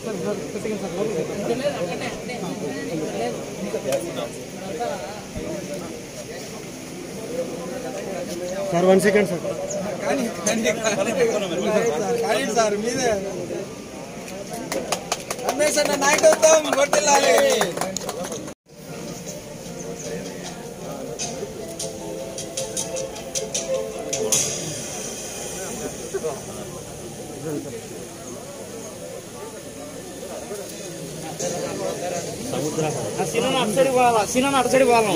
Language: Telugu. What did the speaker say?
सर 1 सेकंड सर सर मीदे रमेश अन्न नायकत्వం వర్తిల్లాలి समुद्र सीना अट सैड పోవాలా